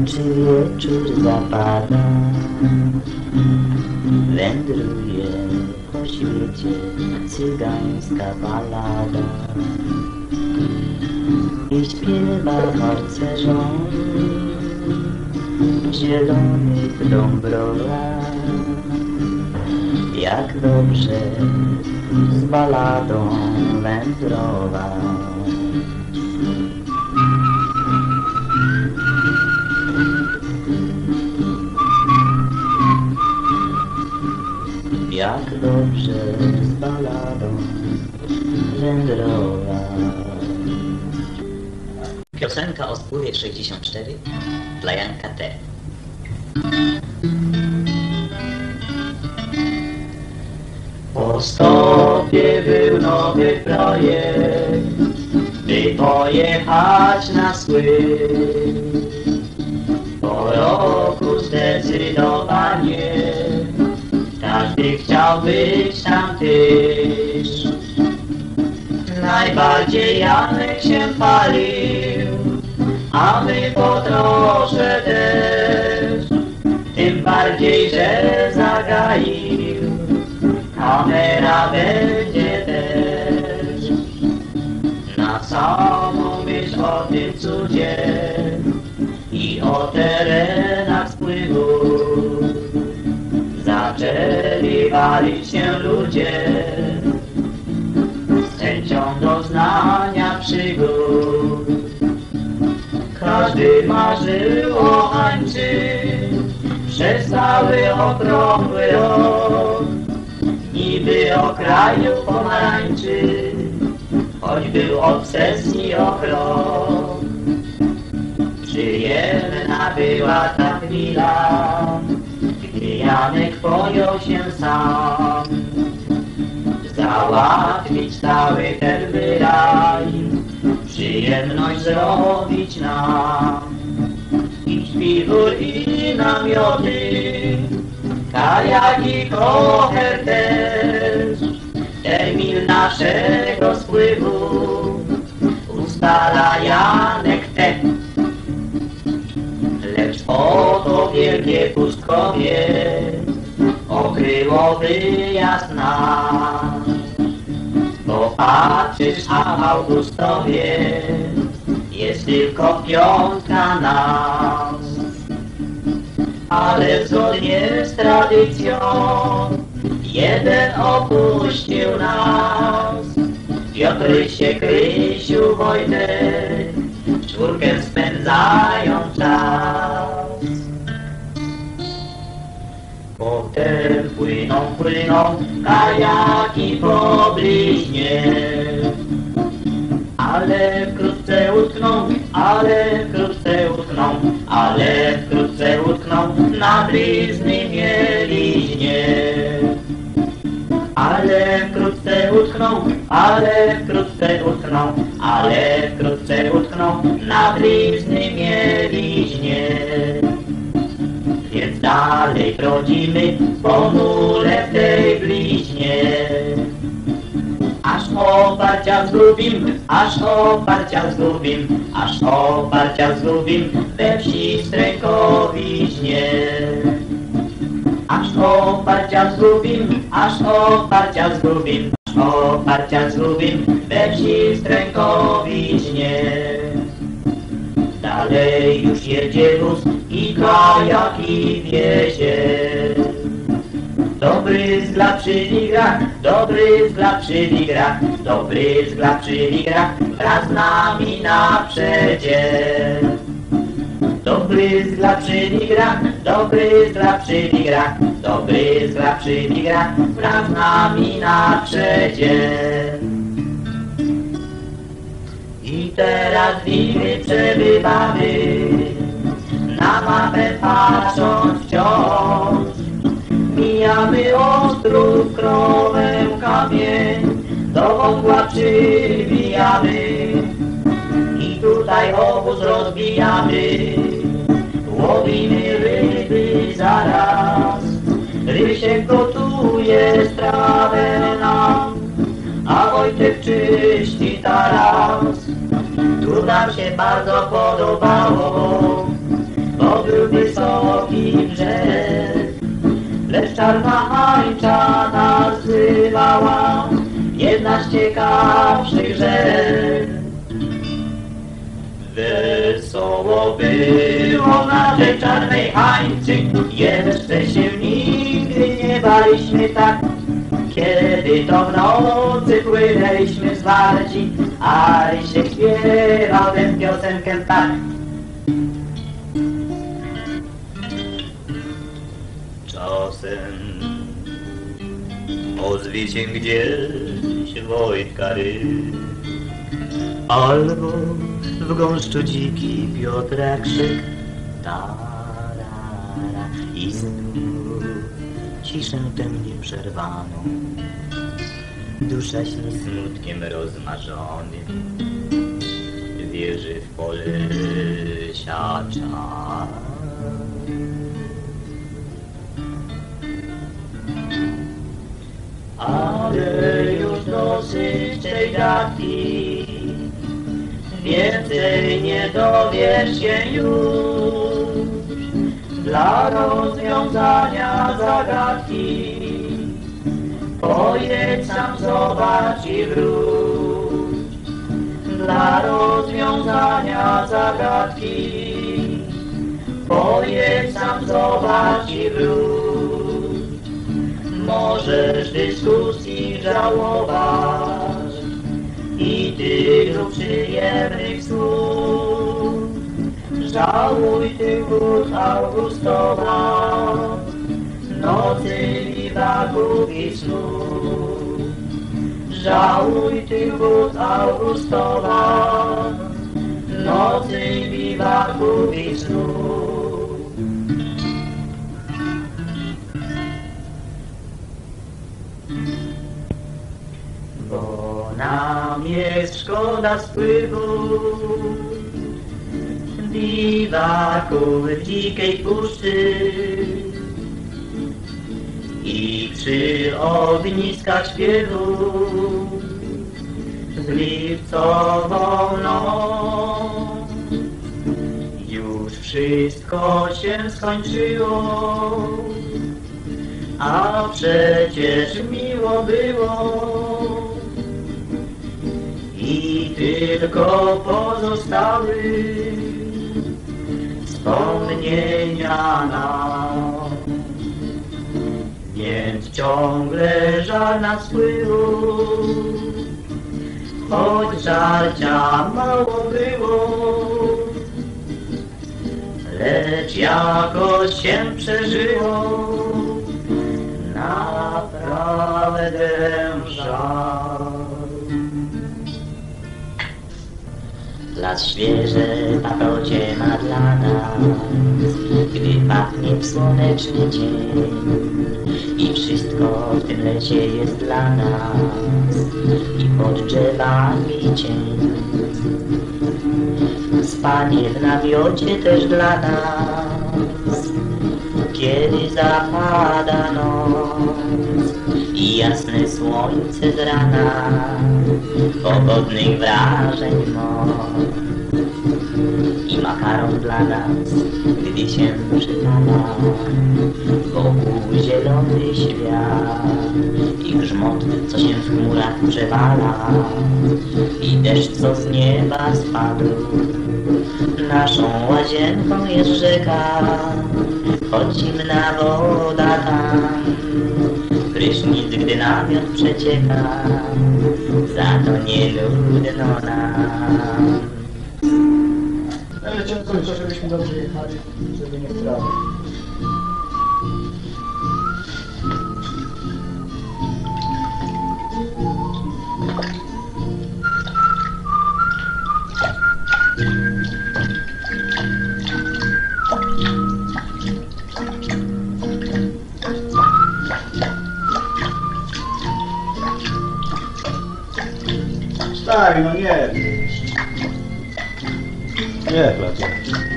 Tańczy wieczór zapada, wędruje po świecie cygańska balada i śpiewa harcerzom zielonych dąbrowach. Jak dobrze z baladą wędrować. Jak dobrze z baladą wędrować. Piosenka o spływie 64 dla Janka T. Po stopie był nowy projekt, by pojechać na spływ. Po roku zdecydowanie każdy chciał być tam tyż. Najbardziej Janek się palił, a my po trosze też. Tym bardziej, że zagaił, kamera będzie też. Na samą myśl o tym cudzie i o terenach spływu zaczęli walić się ludzie z chęcią doznania przygód. Każdy marzył o Hańczy przez cały okrągły rok. Niby o kraju pomarańczy, choć był obsesji o krok. Przyjemna była ta chwila, gdy Janek pojął się sam załatwić cały ten wyraj, przyjemność zrobić nam. I śpiwór i namioty, kajak i kocher też. Termin naszego spływu ustala Janek T. Lecz oto wielkie pustkowie okryło wyjazd nasz. Bo patrzysz, a w Augustowie jest tylko piątka nas. Ale zgodnie z tradycją jeden opuścił nas. Piotrusie, Krysiu, Wojtek, czwórkę spędzają czas. Potem płyną kajaki po bliźnie, ale wkrótce utkną, ale wkrótce utkną na blizny mieliźnie. Ale wkrótce utkną, ale wkrótce utkną na blizny mieliźnie. Więc dalej brodzimy ponure w tej bliźnie. Aż oparcia zgubim we wsi Strękowiźnie. Aż oparcia zgubim we wsi Strękowiźnie. Dalej już jedzie wóz i kajaki wiezie. Dobry zglap przy wigrach, wraz z nami na przedzie. Dobry zglap przy wigrach, wraz z nami na przedzie. I teraz wiry przebywamy, na mapę patrząc wciąż. Mijamy Ostrów, Krowę, Kamień, do wątła przybijamy. I tutaj obóz rozbijamy, łowimy ryby zaraz. Rysiek gotuje strawę nam, a Wojtek czyści taras. Tu nam się bardzo podobało, bo był wysoki brzeg, lecz czarna hańcza nas zrywała, jedna z ciekawszych rzek. Wesoło było na tej czarnej hańcy, jeszcze się nigdy nie baliśmy tak. Kiedy to w nocy płynęliśmy zwarci, a Rysiek śpiewał tę piosenkę tak. Czasem ozwie się gdzieś Wojtka ryk, albo w gąszczu dziki Piotra krzyk. Tarara, i znów ciszę tę nieprzerwaną, dusza śni smutkiem rozmarzonym, wierzy w pole siacza. Ale już dosyć tej gadki, więcej nie dowiesz się już. Dla rozwiązania zagadki pojedź sam, zobacz i wróć. Dla rozwiązania zagadki pojedź sam, zobacz i wróć. Możesz dyskusji żałować i tylu przyjemnych słów. Żałuj tych wód Augustowa, nocy biwaków i snów. Żałuj tych wód Augustowa, nocy biwaków i snów. Bo nam jest szkoda spływu biwaków w dzikiej puszczy i przy ogniskach śpiewu w lipcową noc. Już wszystko się skończyło, a przecież miło było i tylko pozostały wspomnienia nam. Więc ciągle żal nas spływu, choć żarcia mało było, lecz jakoś się przeżyło. Naprawdę żal. Las świeże paprocie ma dla nas, gdy pachnie w słoneczny dzień i wszystko w tym lecie jest dla nas i pod drzewami cień. Spanie w namiocie też dla nas, kiedy zapada noc i jasne słońce z rana, pogodnych wrażeń moc. I makaron dla nas, gdy się przypala, wokół zielony świat i grzmot, co się w chmurach przewala i deszcz, co z nieba spadł. Naszą łazienką jest rzeka, choć zimna woda tam, prysznic, gdy namiot przecieka, za to nie nudno nam. Ale ciężko, żebyśmy dobrze jechali, żeby nie wtrawić. Tak, no nie. Nie, Placie.